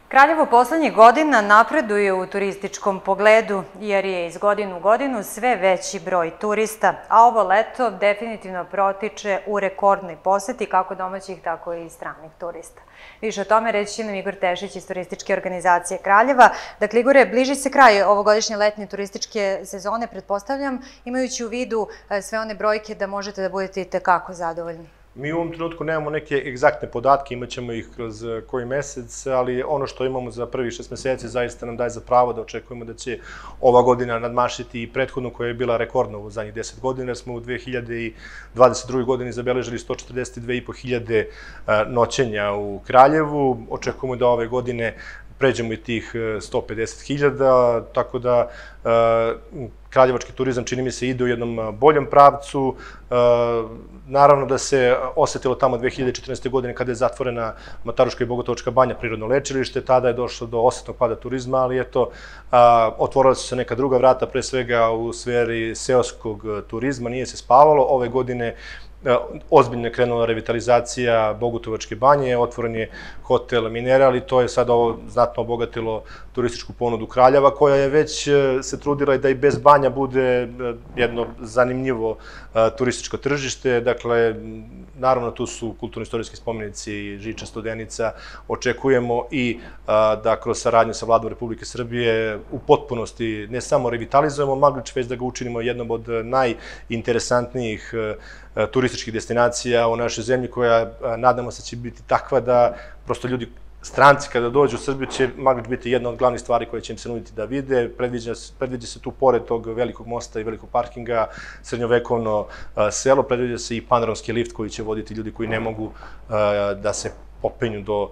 Kraljevo poslednjih godina napreduje u turističkom pogledu, jer je iz godine u godinu sve veći broj turista, a ovo leto definitivno protiče u rekordnoj poseti kako domaćih, tako i stranih turista. Više o tome reći će nam Igor Tešić iz turističke organizacije Kraljeva. Dakle, Igore, bliži se kraj ovogodišnje letnje turističke sezone, pretpostavljam, imajući u vidu sve one brojke da možete da budete itekako zadovoljni. Mi u ovom trenutku nemamo neke egzaktne podatke, imat ćemo ih kroz koji mesec, ali ono što imamo za prvih 6 meseci zaista nam daje za pravo da očekujemo da će ova godina nadmašiti i prethodnu koja je bila rekordna u zadnjih 10 godina, jer smo u 2022. godini zabeležili 142.500 noćenja u Kraljevu. Očekujemo da ove godine pređemo i tih 150.000, tako da kraljevački turizam, čini mi se, ide u jednom boljem pravcu. Naravno da se osetilo tamo 2014. godine kada je zatvorena Mataruška i Bogutovačka banja, prirodno lečilište, tada je došlo do osetnog pada turizma, ali eto, otvorila su se neka druga vrata, pre svega u sferi seoskog turizma, nije se spavalo. Ove godine ozbiljno je krenula revitalizacija Bogutovačke banje, otvoren je hotel Mineral i to je sad ovo znatno obogatilo turističku ponudu Kraljeva, koja je već se trudila da i bez banja bude jedno zanimljivo turističko tržište. Dakle, naravno tu su kulturno-istorijski spomenici, Žiča, Studenica. Očekujemo i da kroz saradnju sa Vladom Republike Srbije u potpunosti ne samo revitalizujemo Maglič, već da ga učinimo jednom od najinteresantnijih turističkih destinacija u našoj zemlji, koja nadamo se će biti takva da prosto ljudi, stranci kada dođu u Srbiju, će Maglič biti jedna od glavnih stvari koje će im se nuditi da vide. Predviđa se tu, pored tog velikog mosta i velikog parkinga, srednjovekovno selo, predviđa se i panoramski lift koji će voditi ljudi koji ne mogu da se popenju do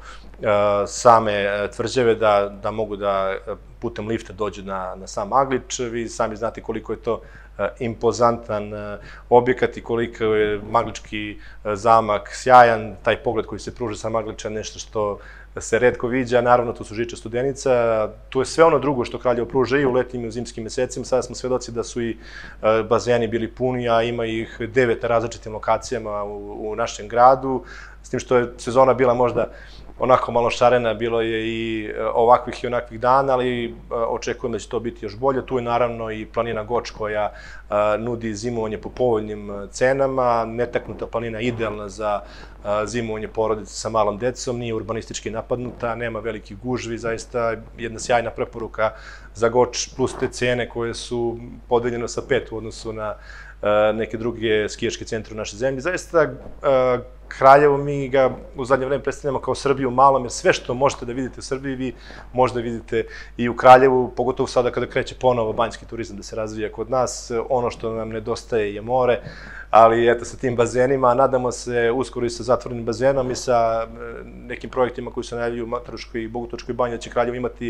same tvrđave, da mogu da putem lifta dođu na sam Maglič. Vi sami znate koliko je to impozantan objekat i koliko je Maglički zamak sjajan, taj pogled koji se pruža sa Magliča, nešto što se retko viđa. Naravno, tu su Žiča, Studenica, tu je sve ono drugo što Kraljevo pruža i u letnjim i u zimskim mesecima. Sada smo svedoci da su i bazeni bili puni, a ima ih 9 na različitim lokacijama u našem gradu, s tim što je sezona bila možda onako malo šarena, bilo je i ovakvih i onakvih dana, ali očekujem da će to biti još bolje. Tu je naravno i planina Goč koja nudi zimovanje po povoljnim cenama, netaknuta planina, idealna za zimovanje porodice sa malom decom, nije urbanistički napadnuta, nema velikih gužvi, zaista jedna sjajna preporuka za Goč, plus te cene koje su podeljene sa 5 u odnosu na neke druge skijaške centre u našoj zemlji. Zaista, Kraljevo, mi ga u zadnje vreme predstavljamo kao Srbiju u malom, jer sve što možete da vidite u Srbiji, vi možda vidite i u Kraljevu, pogotovo sada kada kreće ponovo banjski turizam da se razvija kod nas. Ono što nam nedostaje je more, ali eto, sa tim bazenima, nadamo se uskoro i sa zatvorenim bazenom i sa nekim projektima koji se najavljuju u Mataruškoj i Bogutovačkoj banji, da će Kraljevo imati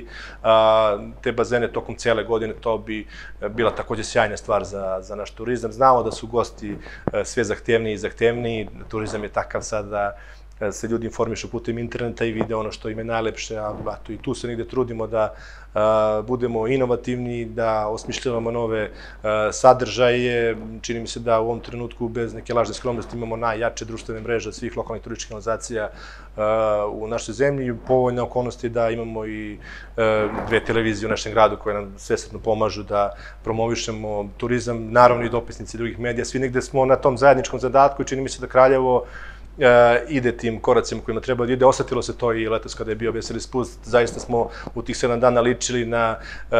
te bazene tokom cele godine. To bi bila takođe sjajna stvar za naš turizam. Znamo da su gosti sve zahtevniji i zahtevniji, turizam je takav sad da se ljudi informišu putem interneta i vide ono što im je najlepše, a i tu se negde trudimo da budemo inovativni, da osmišljavamo nove sadržaje. Čini mi se da u ovom trenutku bez neke lažne skromnosti imamo najjače društvene mreže od svih lokalnih turističkih organizacija u našoj zemlji. Povoljne okolnosti da imamo i 2 televizije u našem gradu koje nam svesrdno pomažu da promovišemo turizam, naravno i dopisnici drugih medija. Svi negde smo na tom zajedničkom zadatku i čini mi se da Kraljevo ide tim koracima kojima treba da ide. Osetilo se to i letos kada je bio Veseli spust. Zaista smo u tih 7 dana ličili na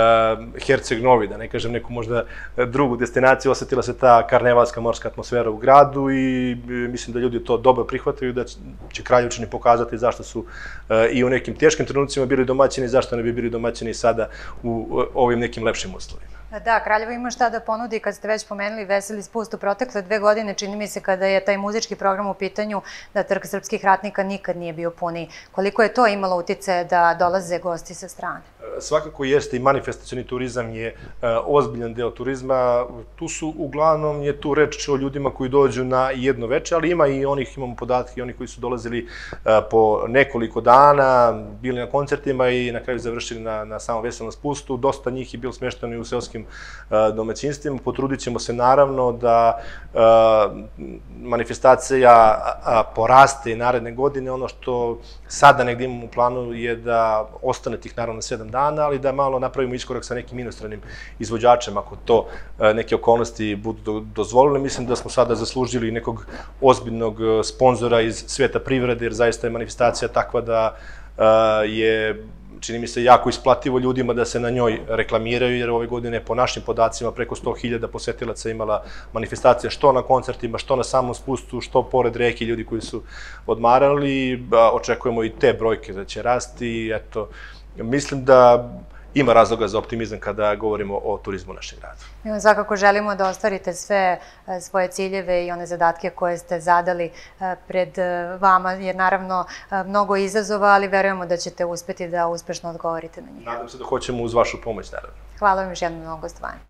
Herceg Novi, da ne kažem neku možda drugu destinaciju. Osetila se ta karnevalska morska atmosfera u gradu i mislim da ljudi to dobro prihvataju, da će Kraljevčani pokazati zašto su i u nekim teškim trenucima bili domaćini, zašto ne bi bili domaćini sada u ovim nekim lepšim uslovima. Da, Kraljevo ima šta da ponudi. Kad ste već pomenuli Veseli spust, u protekle 2 godine, čini mi se, kada je taj muzički program u pitanju, da Trg srpskih ratnika nikad nije bio puniji. Koliko je to imalo uticaja da dolaze gosti sa strane? Svakako jeste, i manifestacioni turizam je ozbiljan deo turizma. Tu su, uglavnom, je tu reč o ljudima koji dođu na jedno veče, ali ima i onih, imamo podatke, i oni koji su dolazili po nekoliko dana, bili na koncertima i na kraju završili na samom Veselom spustu. Dosta njih je bilo smešteno i u seoskim svakim domaćinstvima. Potrudit ćemo se naravno da manifestacija poraste i naredne godine. Ono što sada negdje imamo u planu je da ostane tih naravno 7 dana, ali da malo napravimo iskorak sa nekim inostranim izvođačem, ako to neke okolnosti budu dozvolile. Mislim da smo sada zaslužili nekog ozbiljnog sponzora iz sveta privrede, jer zaista je manifestacija takva da je, čini mi se, jako isplativo ljudima da se na njoj reklamiraju, jer ove godine po našim podacima preko 100.000 posetilaca imala manifestacija, što na koncertima, što na samom spustu, što pored reke, ljudi koji su odmarali. Očekujemo i te brojke da će rasti. Eto, mislim da ima razloga za optimizam kada govorimo o turizmu u našem gradu. Mi svakako želimo da ostvarite sve svoje ciljeve i one zadatke koje ste zadali pred vama, jer naravno mnogo izazova, ali verujemo da ćete uspeti da uspešno odgovorite na njih. Nadam se da hoćemo uz vašu pomoć, naravno. Hvala vam još jednom na gostovanju.